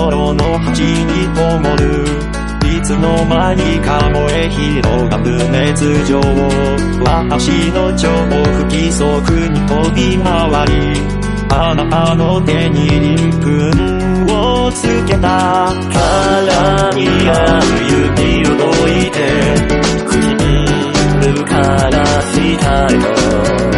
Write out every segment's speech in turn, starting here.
心の端に灯る。いつの間にか燃え広がる熱情。私の情不規則に飛び回り、あなたの手に鱗粉をつけた。絡み合う指を解いて唇から下へと、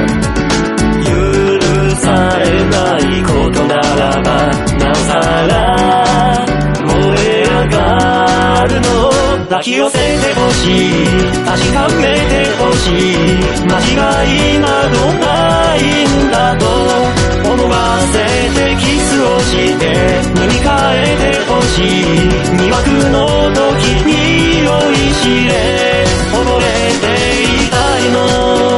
許されないことならばなおさら燃え上がるの。抱き寄せてほしい、確かめてほしい、間違いなどないんだと思わせてキスをして塗り替えてほしい。魅惑の時に酔いしれ溺れていたいの。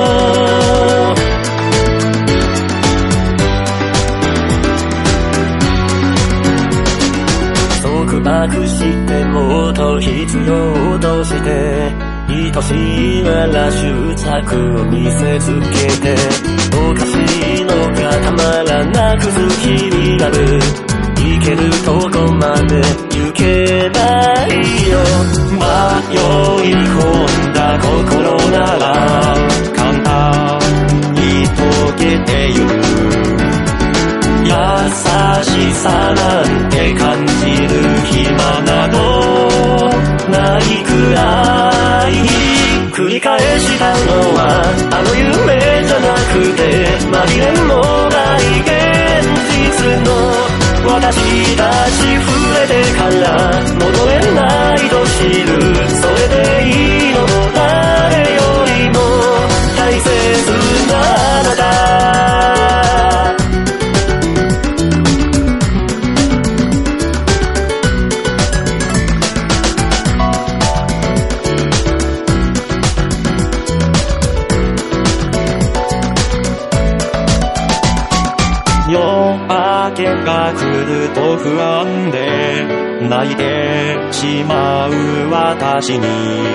束縛してもっと必要として愛しいなら執着を見せつけて、おかしいのがたまらなく好きになる。行けるとこまで行けばいいよ。迷い込んだ心なら簡単に溶けてゆく。優しさなんて感じる暇などないくらいに、繰り返したのはあの夢じゃなくて紛れもない現実の。私たち触れてから戻れないと知る。それでいいの、誰よりも大切なあなた。夜明けが来ると不安で泣いてしまう私に、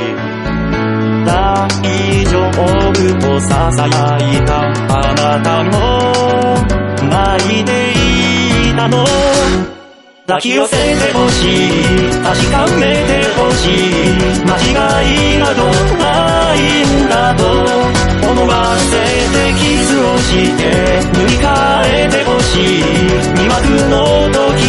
大丈夫と囁いたあなたも泣いていたの。抱き寄せてほしい、確かめてほしい、間違いなどないんだと思わせてキスをして塗り替えてほしい。魅惑の時